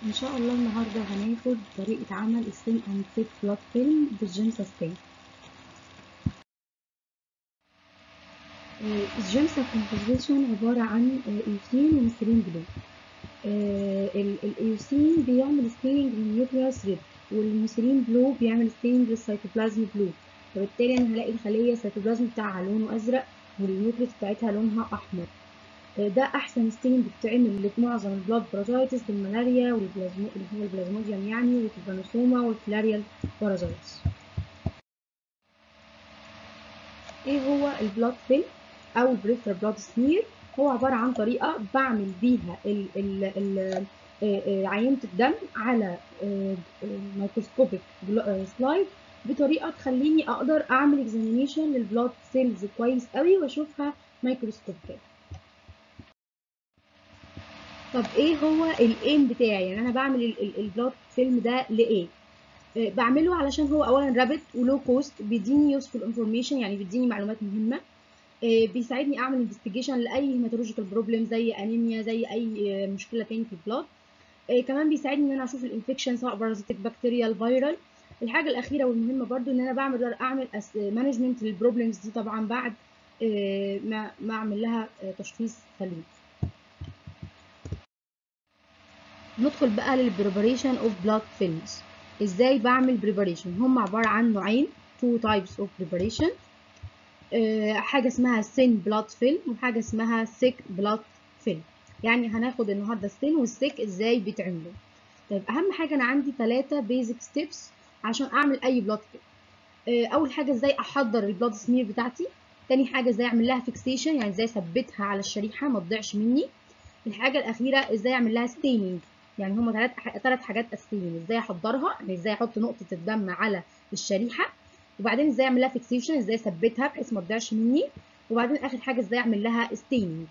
ان شاء الله النهارده هناخد طريقه عمل السين اند ثيك بلاد فيلم بالجيمسا. الجيمسا كومبوزيشن عباره عن ايوسين وميثيلين بلو. الايوسين بيعمل ستيننج للنيوكليوس ريد، والميثيلين بلو بيعمل ستيننج للسيتوبلازم بلو. فبالتالي انا هلاقي الخليه السيتوبلازم بتاعها لونه ازرق والنيوكليوس بتاعتها لونها احمر. ده احسن ستين بتتعمل لمعظم البلاد بارازايتس بالملاريا اللي هو البلازموديوم يعني، والتربانوسوما والفلاريال بارازايتس. ايه هو البلاد فيلم او البريفرال بلاد سمير؟ هو عباره عن طريقه بعمل بيها عينه الدم على مايكروسكوبيك سلايد، بطريقه تخليني اقدر اعمل اكزامينيشن للبلاد سيلز كويس قوي واشوفها مايكروسكوبيك. طب ايه هو الايم بتاعي؟ يعني انا بعمل البلاد فيلم ده لايه؟ بعمله علشان هو اولا رابط ولو كوست، بيديني يوسفول انفورميشن، يعني بيديني معلومات مهمه. بيساعدني اعمل انفستيجيشن لاي هيماتولوجيكال بروبلم زي انيميا، زي اي مشكله تاني في البلاد. كمان بيساعدني ان انا اشوف الانفكشن سواء بارازيتيك بكتيريال فيرال. الحاجه الاخيره والمهمه برضو ان انا اعمل مانجمنت للبروبلمز دي طبعا بعد ما اعمل لها تشخيص سليم. ندخل بقى للبريباريشن اوف بلاد فيلمز. ازاي بعمل بريباريشن؟ هم عباره عن نوعين، تو تايبس اوف بريباريشن. حاجه اسمها سين بلاد فيلم وحاجه اسمها سيك بلاد فيلم. يعني هناخد النهارده السين والسيك ازاي بيتعملوا. طيب اهم حاجه انا عندي 3 بيزك ستيبس عشان اعمل اي بلاد فيلم. اول حاجه ازاي احضر البلاد سمير بتاعتي. تاني حاجه ازاي اعمل لها فيكسيشن، يعني ازاي اثبتها على الشريحه ما تضيعش مني. الحاجه الاخيره ازاي اعمل لها ستيننج. يعني هما ثلاث حاجات اساسيين: ازاي احضرها، يعني ازاي احط نقطه الدم على الشريحه، وبعدين ازاي اعمل لها فيكسيشن، ازاي اثبتها بحيث ما تضيعش مني، وبعدين اخر حاجه ازاي اعمل لها ستيننج.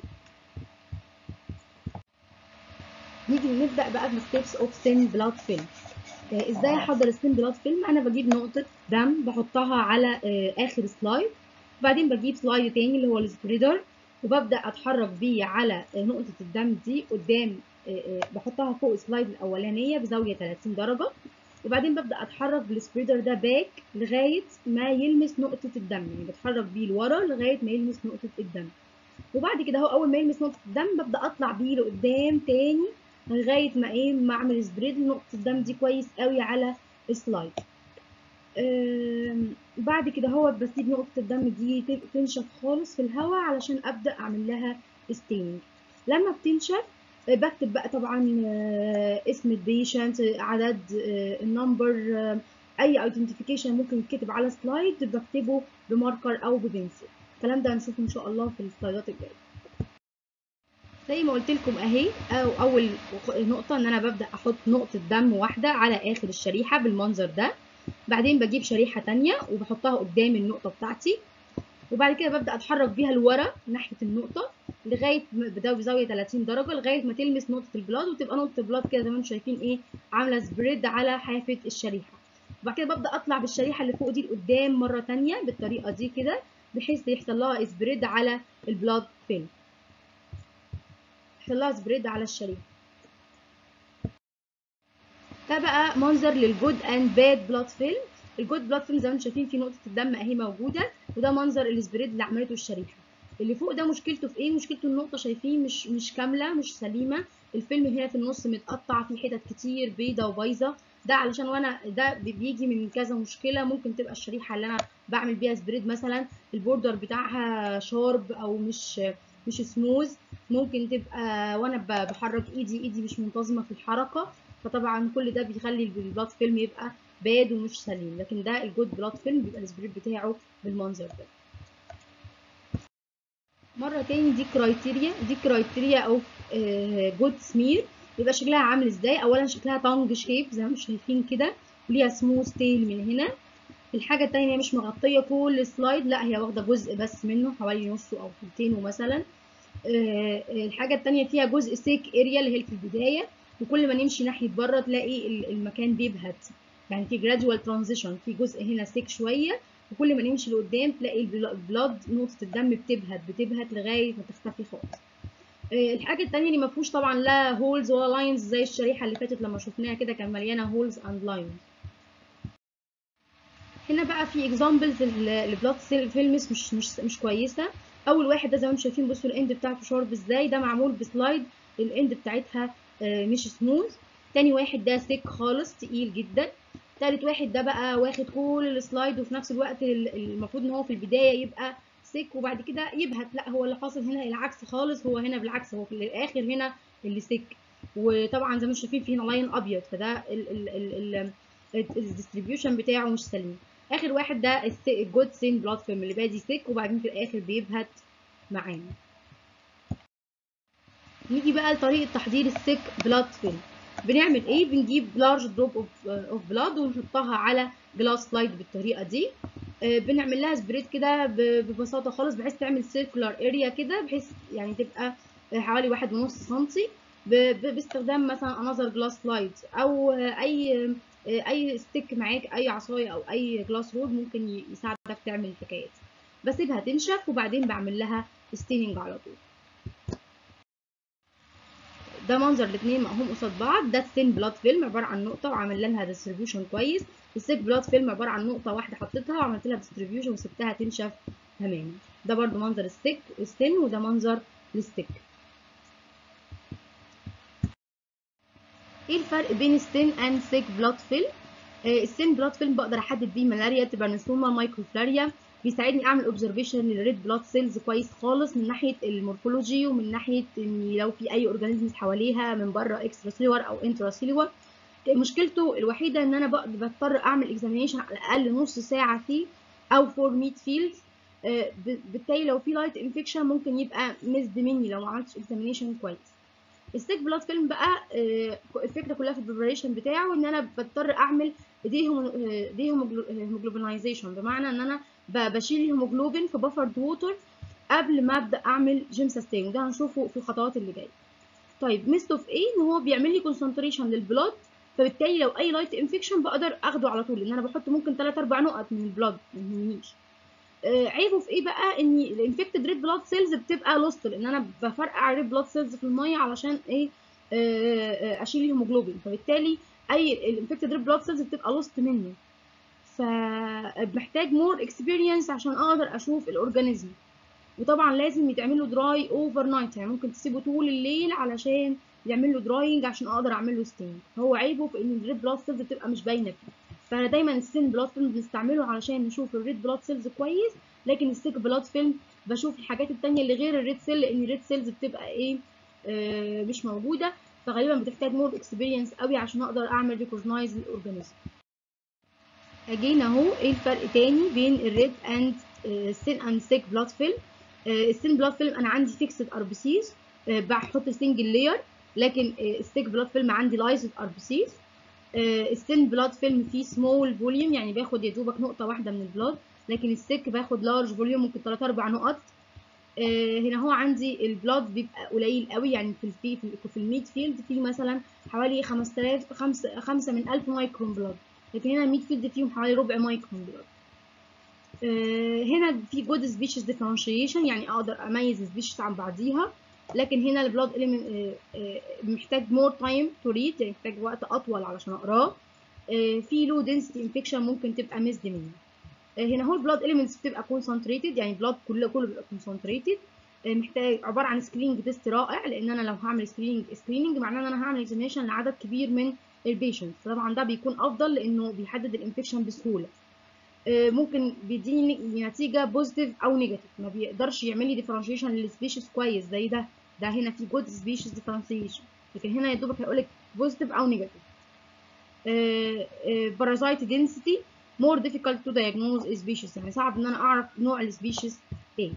نيجي نبدا بقى بالستيبس اوف سين بلاد فيلم. ازاي احضر السين بلاد فيلم؟ انا بجيب نقطه دم بحطها على اخر سلايد، وبعدين بجيب سلايد تاني اللي هو السبريدر، وببدا اتحرك بيه على نقطه الدم دي قدام. بحطها فوق السلايد الاولانيه بزاويه 30 درجه، وبعدين ببدا اتحرك بالسبريدر ده باك لغايه ما يلمس نقطه الدم، يعني بتحرك بيه لورا لغايه ما يلمس نقطه الدم. وبعد كده هو اول ما يلمس نقطه الدم ببدا اطلع بيه لقدام تاني لغايه ما اعمل سبريد لنقطه الدم دي كويس قوي على السلايد. بعد كده هو بسيب نقطه الدم دي تنشف خالص في الهواء علشان ابدا اعمل لها ستينج. لما بتنشف بكتب بقى طبعا اسم البيشنت، عدد، النمبر، اي ايدنتيفيكيشن ممكن يتكتب على سلايد بكتبه بماركر او ببنسل. الكلام ده هنشوفه ان شاء الله في السلايدات الجايه. زي ما قلت لكم اهي، اول نقطه ان انا ببدا احط نقطه دم واحده على اخر الشريحه بالمنظر ده، بعدين بجيب شريحه تانية وبحطها قدام النقطه بتاعتي، وبعد كده ببدا اتحرك بيها لورا ناحيه النقطه لغايه بزاويه 30 درجه لغايه ما تلمس نقطه البلاد، وتبقى نقطه البلاد كده زي ما انتم شايفين ايه، عامله سبريد على حافه الشريحه. وبعد كده ببدا اطلع بالشريحه اللي فوق دي لقدام مره تانية بالطريقه دي كده، بحيث يحصل لها سبريد على البلاد فيلم، يحصل لها سبريد على الشريحه. ده بقى منظر للجود اند باد بلاد فيلم. الجود بلاد فيلم زي ما انتم شايفين في نقطه الدم اهي موجوده، وده منظر السبريد اللي عملته الشريحه. اللي فوق ده مشكلته في ايه؟ مشكلته النقطه شايفين مش كامله، مش سليمه. الفيلم هنا في النص متقطع، في حتت كتير بيضه وبايظه. ده علشان وانا ده بيجي من كذا مشكله. ممكن تبقى الشريحه اللي انا بعمل بيها سبريد مثلا البوردر بتاعها شارب او مش سموز. ممكن تبقى وانا بحرك ايدي مش منتظمه في الحركه، فطبعا كل ده بيخلي البلاد فيلم يبقى باد ومش سليم. لكن ده الجود بلاد فيلم بيبقى السبريد بتاعه بالمنظر ده. مره تاني دي كرايتيريا اوف جود سمير. يبقى شكلها عامل ازاي؟ اولا شكلها تانج شيب زي ما انتم شايفين كده، وليها سموث تيل من هنا. الحاجه التانيه مش مغطيه كل السلايد، لا هي واخده جزء بس منه حوالي نصه او تلتينه مثلا. الحاجه التانيه فيها جزء سيك اريا اللي هي في البدايه، وكل ما نمشي ناحيه بره تلاقي المكان بيبهت، يعني في جرادوال ترانزيشن، في جزء هنا سيك شويه، وكل ما نمشي لقدام تلاقي البلاد نقطه الدم بتبهت لغايه ما تختفي خالص. الحاجه التانيه اللي ما فيهوش طبعا لا هولز ولا لاينز زي الشريحه اللي فاتت لما شفناها كده كان مليانه هولز اند لاينز. هنا بقى في اكزامبلز البلاد فيلمز مش كويسه. اول واحد ده زي ما انتم شايفين، بصوا الاند بتاعته شارب ازاي، ده معمول بسلايد الاند بتاعتها مش سموث. تاني واحد ده سيك خالص تقيل جدا. تالت واحد ده بقى واخد كل السلايد وفي نفس الوقت المفروض ان هو في البدايه يبقى سيك وبعد كده يبهت، لا هو اللي حاصل هنا العكس خالص، هو هنا بالعكس، هو في الاخر هنا اللي سيك. وطبعا زي ما انتم شايفين في هنا لاين ابيض، فده الديستريبيوشن بتاعه مش سليم. اخر واحد ده الجود سين بلاد فيلم اللي بادي سيك وبعدين في الاخر بيبهت معانا. نيجي بقى لطريقه تحضير السيك بلاد فيلم. بنعمل ايه؟ بنجيب لارج دروب اوف بلاد ونحطها على جلاس سلايد بالطريقه دي. بنعمل لها سبريد كده ببساطه خالص بحيث تعمل سيركولار اريا كده، بحيث يعني تبقى حوالي 1.5 سنتي باستخدام مثلا انذر جلاس سلايد او اي ستيك معاك، اي عصايه او اي جلاس رود ممكن يساعدك تعمل الحكايه دي. بسيبها تنشف وبعدين بعمل لها ستيننج على طول. ده منظر الاثنين مقهوم قصاد بعض. ده الثين بلاد فيلم عباره عن نقطه وعمل لها ديستريبيوشن كويس. السيك بلاد فيلم عباره عن نقطه واحده حطيتها وعملت لها ديستريبيوشن وسبتها تنشف تماما. ده برده منظر الثين وده منظر الستيك. ايه الفرق بين الثين اند سيك بلاد فيلم؟ الثين بلاد فيلم بقدر احدد بيه ملاريا، تبرنسوما، مايكروفلاريا. بيساعدني اعمل اوبزرفيشن للريد بلاد سيلز كويس خالص من ناحيه المورفولوجي ومن ناحيه ان لو في اي اورجانيزمز حواليها من بره اكسترا سيلور او انترا سيلور. مشكلته الوحيده ان انا بضطر اعمل اكزامينيشن على الاقل نص ساعه فيه او فور ميت فيلد. بالتالي لو في لايت انفكشن ممكن يبقى مزد مني لو ما عملتش اكزامينيشن كويس. السيك بلاد فيلم بقى الفكره كلها في البريبريشن بتاعه ان انا بضطر اعمل دي هيموجلوبينايزيشن، بمعنى ان انا بشيل الهيموجلوبين في بفرد ووتر قبل ما ابدا اعمل جيم ساستين، وده هنشوفه في الخطوات اللي جايه. طيب ميزته في ايه؟ ان هو بيعمل لي كونسنتريشن للبلاد، فبالتالي لو اي لايت انفكشن بقدر اخده على طول، لان انا بحط ممكن 3 4 نقط من البلاد ما يهمنيش. عيبه في ايه بقى؟ ان الانفكتد ريد بلاد سيلز بتبقى لوست، لان انا بفرقع ريد بلاد سيلز في الميه علشان ايه؟ اشيل الهيموجلوبين، فبالتالي اي الانفكتد ريد بلاد سيلز بتبقى لوست مني. فمحتاج مور اكسبيرينس عشان اقدر اشوف الاورجانيزم. وطبعا لازم يتعمل له دراي اوفر نايت، يعني ممكن تسيبه طول الليل علشان يعمل له دراينج عشان اقدر اعمل له ستينج. هو عيبه في ان الريد بلاد سيلز بتبقى مش باينه فيه. فانا دايما السين بلاد فيلم بنستعمله علشان نشوف الريد بلاد سيلز كويس، لكن السيك بلاد فيلم بشوف الحاجات التانية اللي غير الريد سيل، لان الريد سيلز بتبقى ايه؟ مش موجوده، فغالبا بتحتاج مور اكسبيرينس قوي عشان اقدر اعمل ريكوجنايز للاورجانيزم. اجينا اهو ايه الفرق تاني بين الريد اند السين اند سيك بلاد فيلم. السين بلاد فيلم انا عندي فيكسد ار بي سيز بحط سنجل لاير، لكن السيك بلاد فيلم عندي لايزد ار بي سيز. السين بلاد فيلم فيه سمول فوليوم، يعني باخد يا دوبك نقطه واحده من البلاد، لكن السيك باخد لارج فوليوم ممكن 3 4 نقط. هنا هو عندي البلاد بيبقى قليل قوي، يعني في الميد فيلد في مثلا حوالي 5000 5 من 1000 مايكرون بلاد، لكن هنا الميد فيلد فيهم حوالي ربع مايكرون بلاد. هنا في جود سبيشيز ديفرنشيشن، يعني اقدر اميز السبيشيز عن بعضيها، لكن هنا البلاد اليمنت محتاج مور تايم تو ريد، يعني محتاج وقت اطول علشان اقراه. في لو دنسيتي انفكشن ممكن تبقى ميزد مني. هنا هو البلاد اليمنتس بتبقى كونسنتريتد، يعني البلاد كله بيبقى كونسنتريتد. محتاج عباره عن سكريننج تيست رائع، لان انا لو هعمل سكريننج معناه ان انا هعمل اكزامينشن لعدد كبير من البيشنتس، طبعا ده بيكون افضل لانه بيحدد الانفكشن بسهوله. ممكن بيديني نتيجه بوزيتيف او نيجاتيف، ما بيقدرش يعمل لي ديفرنشيشن للسبيشيز كويس زي ده هنا في جود سبيشيز ديفرنشيشن، لكن هنا يا دوبك هيقول لك بوزيتيف او نيجاتيف. بارازايت دنسيتي more difficult to diagnose species، يعني صعب ان انا اعرف نوع السبيشيز ايه.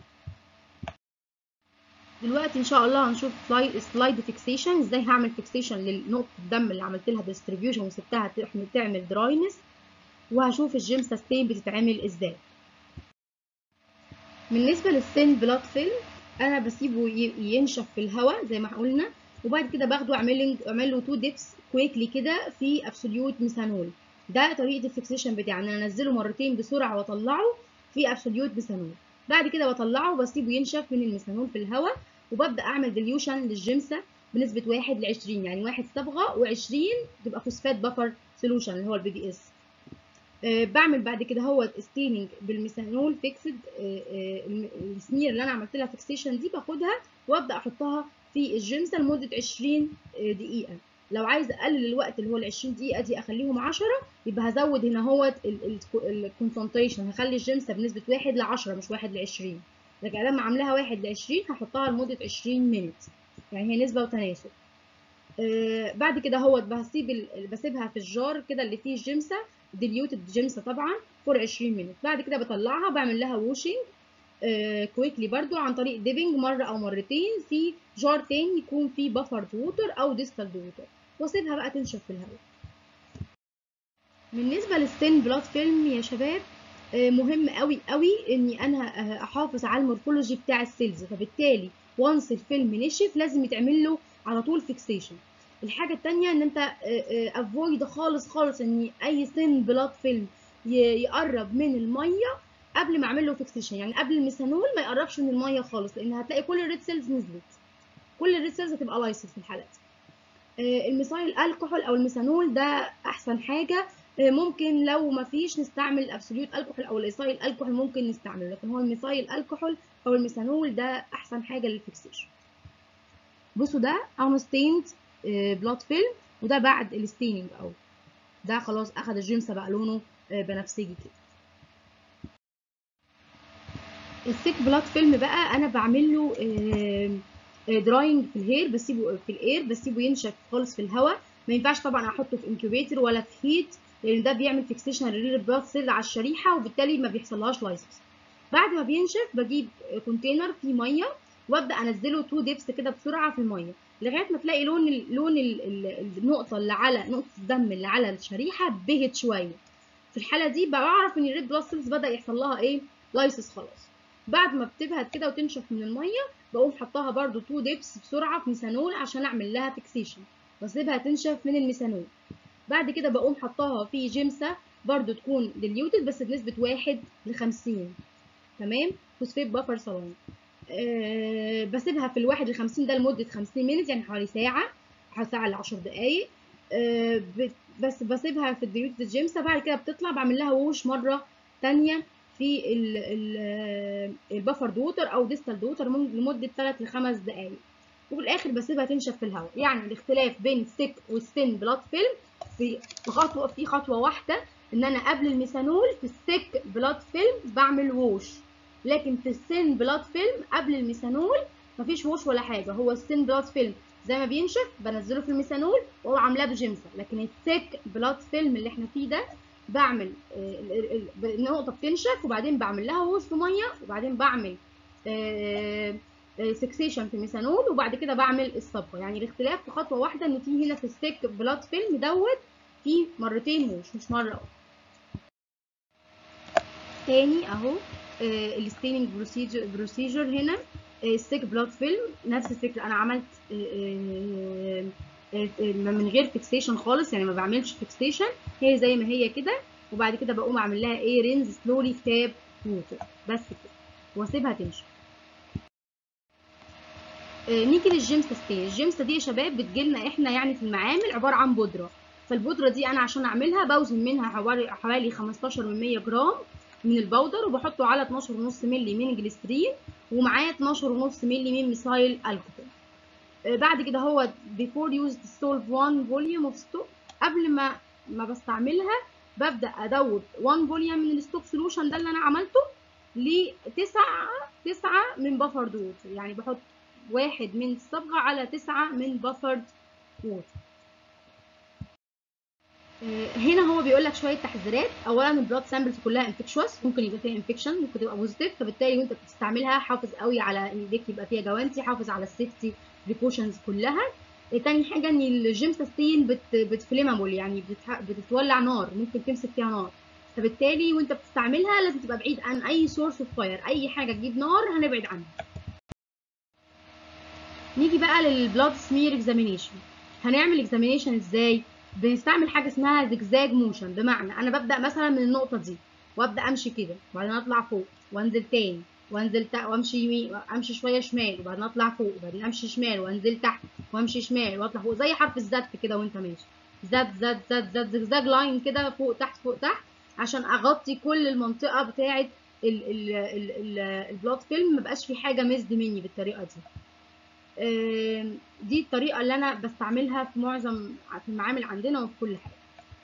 دلوقتي ان شاء الله هنشوف سلايد فيكسيشن، ازاي هعمل فيكسيشن لنقطه الدم اللي عملت لها ديستريبيوشن وسبتها تعمل دراينس، وهشوف الجيم ساستين بتتعمل ازاي. بالنسبه للسين بلاد فيلم انا بسيبه ينشف في الهواء زي ما قلنا، وبعد كده باخده اعمل له 2 ديبس كويكلي كده في ابسوليوت ميثانول. ده طريقه الفيكسيشن بتاعي، ان انا انزله مرتين بسرعه واطلعه في ابسوليوت ميثانول، بعد كده بطلعه وبسيبه ينشف من الميثانول في الهواء، وببدا اعمل ديليوشن للجمسه بنسبه 1:20، يعني 1 صبغه و20 تبقى فوسفات بفر سولوشن اللي هو البي بي اس. بعمل بعد كده هو ستيننج بالميثانول فيكسد. السمير اللي انا عملت لها فيكسيشن دي باخدها وابدا احطها في الجمسه لمده 20 دقيقه. لو عايز اقلل الوقت اللي هو ال 20 دقيقه دي اخليهم 10، يبقى هزود هنا هو الكونسنتريشن، هخلي الجمسه بنسبه 1:10 مش 1:20. لكن لما عاملاها 1:20 هحطها لمده 20 مينت، يعني هي نسبه وتناسب. بعد كده هو بسيبها في الجار كده اللي فيه الجمسه، ديليوتد جمسه طبعا، فور 20 مينت. بعد كده بطلعها بعمل لها ووشنج كويكلي برضو عن طريق ديبنج مره او مرتين في جار تاني يكون فيه بفرد ووتر او ديستلد ووتر، واسيبها بقى تنشف في الهواء. بالنسبه للثين بلاد فيلم يا شباب، مهم قوي قوي اني انا احافظ على المورفولوجي بتاع السيلز، فبالتالي وانس الفيلم نشف لازم يتعمل له على طول فيكسيشن. الحاجه الثانيه ان انت افويد خالص خالص ان اي ثين بلاد فيلم يقرب من الميه قبل ما اعمل له فيكسيشن، يعني قبل الميثانول ما يقربش من الميه خالص، لان هتلاقي كل الريد سيلز نزلت، كل الريد سيلز هتبقى لايسيس في الحالات دي. الميثايل الكحول او الميثانول ده احسن حاجه. ممكن لو ما فيش نستعمل ابسوليوت الكحول او الايثايل الكحول ممكن نستعمله، لكن هو الميثايل الكحول او الميثانول ده احسن حاجه للفيكسيشن. بصوا ده unstained بلاد فيلم، وده بعد الستيننج، او ده خلاص اخد الجمسه بقى لونه بنفسجي كده. السيك بلاد فيلم بقى انا بعمل له دراينج في الهير، بسيبه في الاير، بسيبه ينشف خالص في الهواء. ما ينفعش طبعا احطه في انكيوبيتر ولا في هيت، لان ده بيعمل فيكسيشن للريد بلاد سيل على الشريحه وبالتالي ما بيحصلهاش لايسيس. بعد ما بينشف بجيب كونتينر فيه ميه وابدا انزله 2 ديبس كده بسرعه في الميه لغايه ما تلاقي لون النقطه اللي على نقطه الدم اللي على الشريحه بهت شويه. في الحاله دي بعرف ان الريد بلاد سيلز بدا يحصل لها ايه، لايسيس خلاص. بعد ما بتبهت كده وتنشف من الميه بقوم حطاها برده 2 ديبس بسرعه في ميثانول عشان اعمل لها فيكسيشن، واسيبها تنشف من الميثانول. بعد كده بقوم حطاها في جمسه برده تكون ديليوتد بس بنسبه 1:50، تمام، فوسفيت بافر صلاين. بسيبها في ال1:50 ده لمده 50 مينت، يعني حوالي ساعه ل 10 دقائق. بس بسيبها في الديليوتد جيمسه. بعد كده بتطلع بعمل لها ووش مره ثانيه في البفر ووتر او ديستال ووتر لمده 3 ل 5 دقائق، وفي الاخر بسيبها تنشف في الهواء. يعني الاختلاف بين السيك والثين بلاد فيلم في خطوه واحده، ان انا قبل الميثانول في السيك بلاد فيلم بعمل ووش، لكن في الثين بلاد فيلم قبل الميثانول مفيش ووش ولا حاجه. هو الثين بلاد فيلم زي ما بينشف بنزله في الميثانول واقوم عاملاه بجمسه، لكن الثيك بلاد فيلم اللي احنا فيه ده بعمل النقطه بتنشف وبعدين بعمل لها ووش في ميه وبعدين بعمل سكسيشن في ميثانول وبعد كده بعمل الصبغه. يعني الاختلاف في خطوه واحده، ان في هنا في الثيك بلاد فيلم دوت في مرتين ووش مش مره واحده. تاني اهو الستيننج بروسيجر هنا. الثيك بلاد فيلم نفس الفكره، انا عملت من غير فيكسيشن خالص، يعني ما بعملش فيكسيشن، هي زي ما هي كده، وبعد كده بقوم اعمل لها ايه، رينز سلولي تاب ووتر بس كده واسيبها تنشف. نيجي للجيمستا ستين. الجيمستا دي يا شباب بتجيلنا احنا يعني في المعامل عباره عن بودره، فالبودره دي انا عشان اعملها بوزن منها حوالي 15 من 100 جرام من البودر، وبحطه على 12.5 مللي من جليسرين ومعاه 12.5 مللي من ميثايل الكحول. بعد كده هو before used solve 1 volume of stock، قبل ما بستعملها ببدا ادوب 1 فوليوم من الستوك سولوشن ده اللي انا عملته ل 9 من بفرد ووتر، يعني بحط 1 من الصبغه على 9 من بفرد ووتر. هنا هو بيقول لك شويه تحذيرات. اولا البلاد سامبلز كلها انفكشوس، ممكن يبقى فيها انفكشن، ممكن تبقى بوزيتيف، فبالتالي وانت بتستعملها حافظ قوي على ايديك يبقى فيها جوانتي، حافظ على السيفتي بريكوشنز كلها. تاني حاجه ان الجيمستا ستين بتفليمابل، يعني بتتولع نار، ممكن تمسك فيها نار، فبالتالي وانت بتستعملها لازم تبقى بعيد عن اي سورس اوف فاير، اي حاجه تجيب نار هنبعد عنها. نيجي بقى للبلاد سمير اكزامينيشن. هنعمل اكزامينيشن ازاي؟ بنستعمل حاجه اسمها زجزاج موشن، بمعنى انا ببدا مثلا من النقطه دي وابدا امشي كده وبعدين اطلع فوق وانزل تاني وانزل تحت وامشي يمين، امشي شويه شمال وبعدين اطلع فوق وبعدين امشي شمال وانزل تحت وامشي شمال واطلع فوق، زي حرف الزد كده وانت ماشي، زد زد زد زد زجزاج لاين كده فوق تحت فوق تحت، عشان اغطي كل المنطقه بتاعه البلوت فيلم، مبقاش في حاجه مزد مني بالطريقه دي. دي الطريقه اللي انا بستعملها في معظم في المعامل عندنا وفي كل حاجه.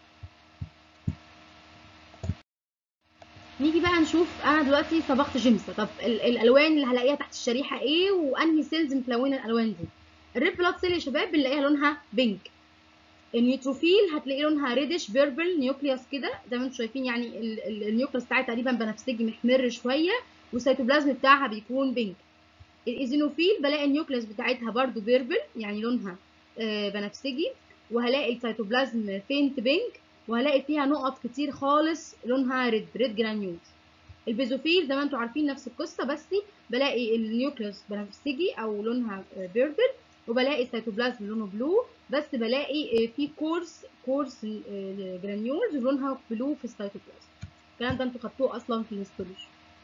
نيجي بقى نشوف، انا دلوقتي صبغت جيمسة، طب الالوان اللي هلاقيها تحت الشريحه ايه وانهي سيلز متلونه الالوان دي؟ الريد بلاد سيل يا شباب بنلاقيها لونها بينك. النيوتروفيل هتلاقي لونها ريدش بيربل نيوكليوس كده زي ما انتم شايفين، يعني النيوكليوس بتاعها تقريبا بنفسجي محمر شويه، والسيتوبلازم بتاعها بيكون بينك. الايزينوفيل بلاقي النيوكليوس بتاعتها برده بيربل يعني لونها بنفسجي، وهلاقي السيتوبلازم فينت بينك، وهلاقي فيها نقط كتير خالص لونها ريد جرانيولز. البيزوفيل زي ما انتم عارفين نفس القصه، بس بلاقي النيوكليوس بنفسجي او لونها بيربل، وبلاقي السيتوبلازم لونه بلو، بس بلاقي في كورس جرانيولز لونها بلو في السيتوبلازم. الكلام ده انتوا خدتوه اصلا في الهيستولوجي.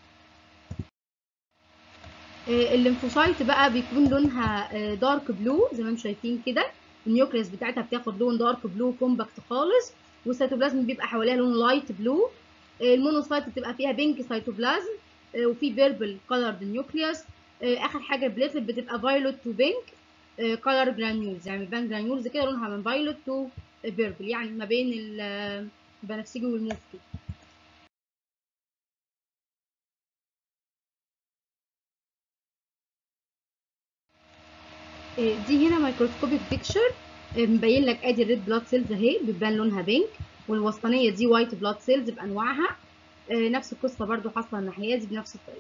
الليمفوسايت بقى بيكون لونها دارك بلو زي ما انتم شايفين كده، النيوكليوس بتاعتها بتاخد لون دارك بلو كومباكت خالص، والسيتوبلازم بيبقى حواليها لون لايت بلو. المونوسايت بتبقى فيها بينك سيتوبلازم وفي بيربل كولرد نيوكليوس. اخر حاجه البليتلت بتبقى فايولوت تو بينك كولر جرانيولز، يعني بيبان جرانيولز كده لونها من فايولوت تو بيربل، يعني ما بين البنفسجي والموف كده. دي هنا مايكروسكوبيك بيكتشر مبين لك ادي الريد بلاد سيلز اهي بتبان لونها بينك، والوسطانيه دي وايت بلاد سيلز بانواعها. نفس القصه برده حاصله الناحيه دي بنفس الطريقه.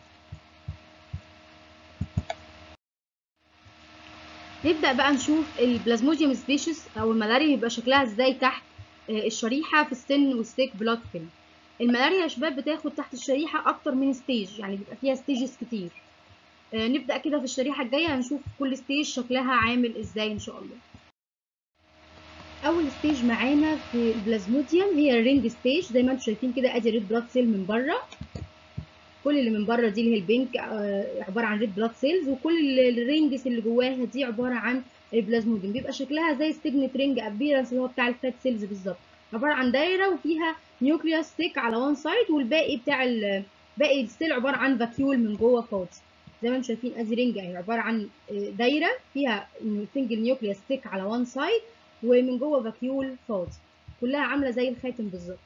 نبدا بقى نشوف البلازموديوم سبيشيز او الملاريا بيبقى شكلها ازاي تحت الشريحه في السن والستيك بلاد فيلم. الملاريا يا شباب بتاخد تحت الشريحه اكتر من ستيج، يعني بيبقى فيها ستيجز كتير. نبدا كده في الشريحه الجايه هنشوف كل ستيج شكلها عامل ازاي ان شاء الله. اول ستيج معانا في البلازموديوم هي الرينج ستيج، زي ما انتم شايفين كده ادي ريد بلاد سيل من بره، كل اللي من بره دي اللي هي البينك عباره عن ريد بلاد سيلز، وكل الرينجز اللي جواها دي عباره عن البلازموديوم، بيبقى شكلها زي ستيجنت رينج ابيرنس اللي هو بتاع الفات سيلز بالظبط، عباره عن دايره وفيها نيوكليوس ثيك على وان سايد، والباقي بتاع باقي السيل عباره عن فاكيول من جوه فاضي. زي ما انتم شايفين ادي رينج اهي عباره عن دايره فيها سنجل نيوكليوس ثيك على وان سايد، ومن جوه فاكيول فاضي، كلها عامله زي الخاتم بالظبط.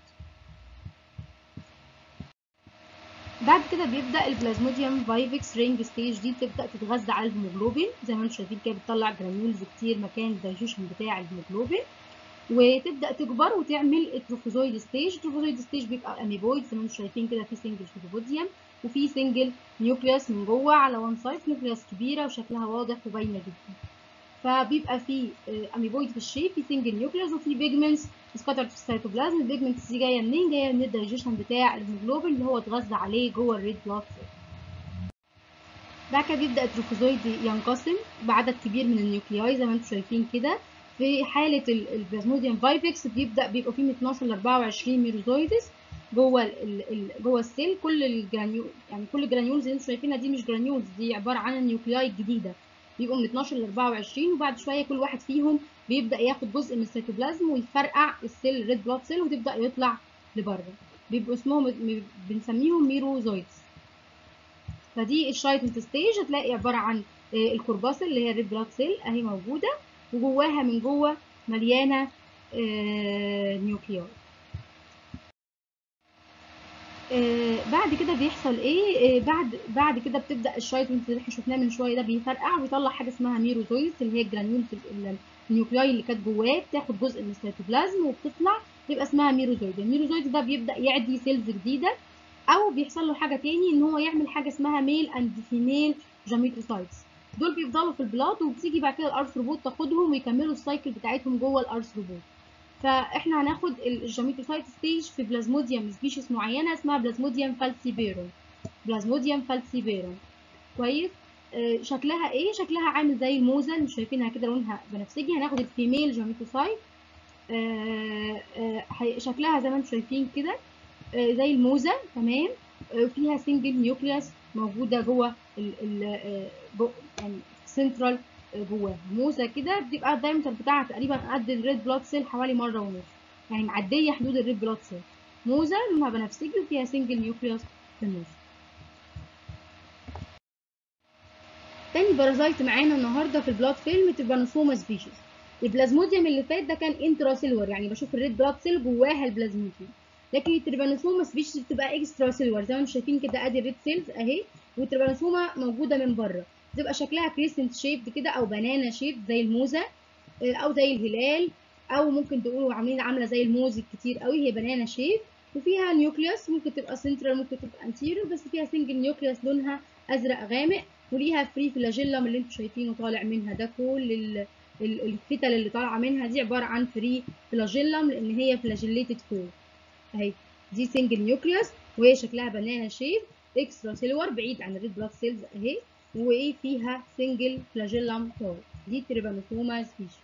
بعد كده بيبدا البلازموديوم فايفكس رينج ستيج، دي بتبدا تتغذى على الهيموجلوبين زي ما انتم شايفين كده، بتطلع جرانيولز كتير مكان الدايجيشن بتاع الهيموجلوبين، وتبدا تكبر وتعمل التروفوزويد ستيج. التروفوزويد ستيج بيبقى اميبويد زي ما انتم شايفين كده، في سنجل تروفوزيوم وفي سنجل نيوكليوس من جوه على وان سايد، نيوكليوس كبيره وشكلها واضح وباينه جدا. فبيبقى في اميبويد في الشيب، في سنجل نيوكليوس وفي بيجمنتس سكاترد في السيتوبلازم. البيجمنتس دي جايه منين؟ جايه من الدايجيشن بتاع الهيموجلوبين اللي هو اتغذى عليه جوه الريد بلاد سيل. بعد كده بيبدا التروفوزويد ينقسم بعدد كبير من النيوكلياي زي ما انتم شايفين كده. في حاله البلازموديوم فايفكس بيبقى فيه من 12 ل 24 ميروزويدس جوه السيل. كل الجرانيول يعني كل الجرانيولز اللي انتم شايفينها دي مش جرانيولز، دي عباره عن النيوكلياي الجديده، بيبقوا من 12 ل 24، وبعد شويه كل واحد فيهم بيبدا ياخد جزء من السيتوبلازم ويفرقع السيل ريد بلاد سيل وتبدا يطلع لبره، بيبقوا اسمهم بنسميهم ميروزويدز. فدي الشايتنت ستيج، هتلاقي عباره عن الكورباسل اللي هي الريد بلاد سيل اهي موجوده، وجواها من جوه مليانه نيوكليار. بعد كده بيحصل ايه؟ بعد كده بتبدا الشايتنت اللي احنا شفناه من شويه ده بيفرقع ويطلع حاجه اسمها ميروزويدز اللي هي الجرانيولز النيوكلياي اللي كانت جواه، بتاخد جزء من السيتوبلازم وبتطلع يبقى اسمها ميروزويد. الميروزويد ده بيبدا يعدي سيلز جديده، او بيحصل له حاجه تاني ان هو يعمل حاجه اسمها ميل اند فيميل جاميتروسايتس، دول بيفضلوا في البلاد وبتيجي بعد كده الارثروبود تاخدهم ويكملوا السايكل بتاعتهم جوه الارثروبود. فاحنا هناخد الجاميتروسايت ستيج في بلازموديوم سبيشيز معينه اسمها بلازموديوم فالسيبيرون. بلازموديوم فالسيبيرون كويس. شكلها ايه؟ شكلها عامل زي الموزه اللي شايفينها كده، لونها بنفسجي. هناخد الفيميل جاميتروسايت، شكلها زي ما انتم شايفين كده زي الموزه تمام، فيها سنجل نيوكليوس موجوده جوه يعني سنترال جواها. موزه كده بتبقى الدايمتر بتاعها تقريبا قد الريد بلاد سيل حوالي مره ونص، يعني معديه حدود الريد بلاد سيل. موزه لونها بنفسجي وفيها سنجل نيوكليوس في النص. تاني بارازايت معانا النهارده في البلاد فيلم تربانوسوما سبيشيز. البلازموديوم اللي فات ده كان انترا سيلور، يعني بشوف الريد بلاد سيل جواها البلازموديوم، لكن التربانوسوما سبيشيز بتبقى اكسترا سيلور زي ما انتم شايفين كده، ادي الريد سيلز اهي، والتربانوسوما موجوده من بره، بتبقى شكلها كريسنت شيب كده او بنانا شيب زي الموزه او زي الهلال، او ممكن تقولوا عامله زي الموز الكتير قوي، هي بنانا شيب. وفيها نيوكليوس، ممكن تبقى سنترال ممكن تبقى انتيريور، بس فيها سنجل نيوكليوس لونها ازرق غامق، وليها فري فلاجيلم اللي انتم شايفينه طالع منها ده. كل الفتل اللي طالعه منها دي عباره عن فري فلاجيلم، لان هي فلاجيليتد فور اهي. دي سنجل نيوكليوس وهي شكلها بنانا شيب اكسترا سيلور بعيد عن الريد بلاد سيلز اهي، وايه فيها سنجل فلاجيلم طالع. دي تريبانوسوما سبيشيز.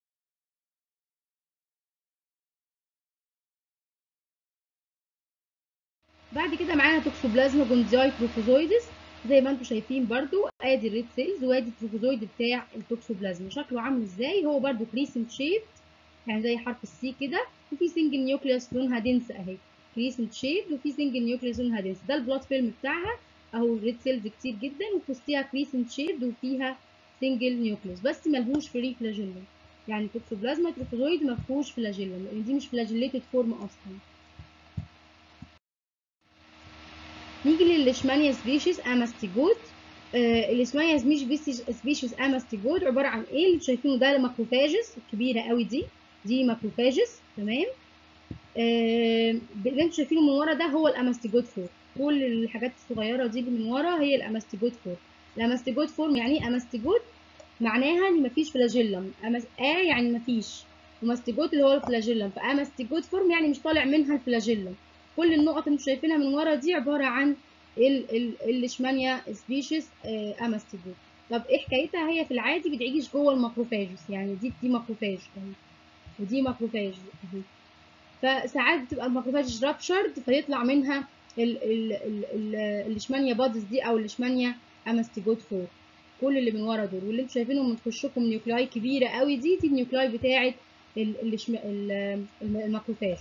بعد كده معانا توكسوبلازما جوندزاي تروفوزويدس، زي ما انتم شايفين برضو ادي الريد سيلز وادي التروفوزويد بتاع التوكسوبلازما. شكله عامل ازاي؟ هو برضو كريسنت شيب يعني زي حرف السي كده، وفي سنجل نيوكليوس لونها دنس اهي، كريسنت شيب وفي سنجل نيوكليوس لونها دنس. ده البلاد فيلم بتاعها اهو، الريد سيلز كتير جدا وفي وسطها كريسنت شيب وفيها سنجل نيوكليوس، بس ملهوش فري فلاجيلم. يعني توكسوبلازما تروفوزويد مفيهوش فلاجيلم لان دي مش فلاجيليتد فورم اصلا. نيجي للليشمانيا سبيشيز اماستيجود. الليشمانيا سبيشيز اماستيجود عباره عن ايه؟ اللي شايفينه ده ماكروفاجز الكبيره قوي دي ماكروفاجز، تمام. اللي انتوا شايفينه من ورا ده هو الاماستيجود فور، كل الحاجات الصغيره دي اللي من ورا هي الاماستيجود فور. الاماستيجود فور يعني ايه اماستيجود؟ معناها ان مفيش فلاجيلم. يعني مفيش، وماستيجود اللي هو الفلاجيلم، فاماستيجود فورم يعني مش طالع منها الفلاجيلم. كل النقط اللي انتوا شايفينها من ورا دي عباره عن الليشمانيا سبيشيز اماستيجود. طب ايه حكايتها؟ هي في العادي بتعيش جوه الماكروفاجز، يعني دي ماكروفاج اهي، ودي ماكروفاج اهي. فساعات بتبقى الماكروفاج رابشرد فيطلع منها الليشمانيا بادز دي او الليشمانيا اماستيجود فور. كل اللي من ورا دول واللي انتوا شايفينهم من تخشكم نيوكلاي كبيره قوي دي النيوكلاي بتاعه الماكروفاج.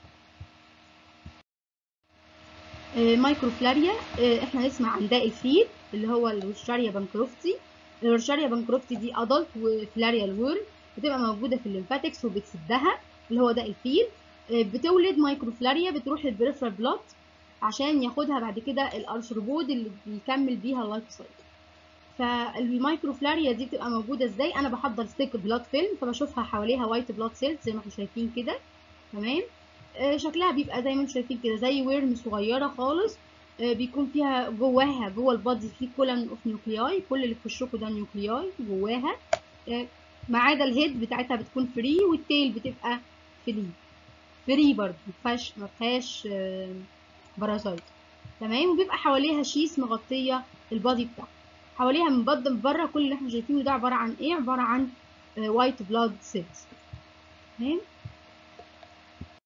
مايكروفلاريا، احنا نسمع عن داء الفيل اللي هو الورشاريا بانكروفتي. الورشاريا بانكروفتي دي ادلت وفلاريا الورم، بتبقى موجوده في الليمفاتكس وبتسدها اللي هو داء الفيل. بتولد مايكروفلاريا بتروح للبريفرال بلاد عشان ياخدها بعد كده الارثروبود اللي بيكمل بيها اللايف سايكل. فالمايكروفلاريا دي بتبقى موجوده ازاي؟ انا بحضر ستيك بلاد فيلم فبشوفها حواليها وايت بلاد سيلز زي ما احنا شايفين كده، تمام. شكلها بيبقى زي ما انتم شايفين كده زي ورم صغيره خالص، بيكون فيها جواها جوه البادي في كولن اوف نيوكلياي، كل اللي في وشكم ده نيوكلياي جواها، ما عدا الهيد بتاعتها بتكون فري والتيل بتبقى فري برضه ما فيهاش بارازايت، تمام. وبيبقى حواليها شيس مغطيه البادي بتاعها، حواليها من بره كل اللي احنا شايفينه ده عباره عن ايه؟ عباره عن وايت بلاد سيلز، تمام.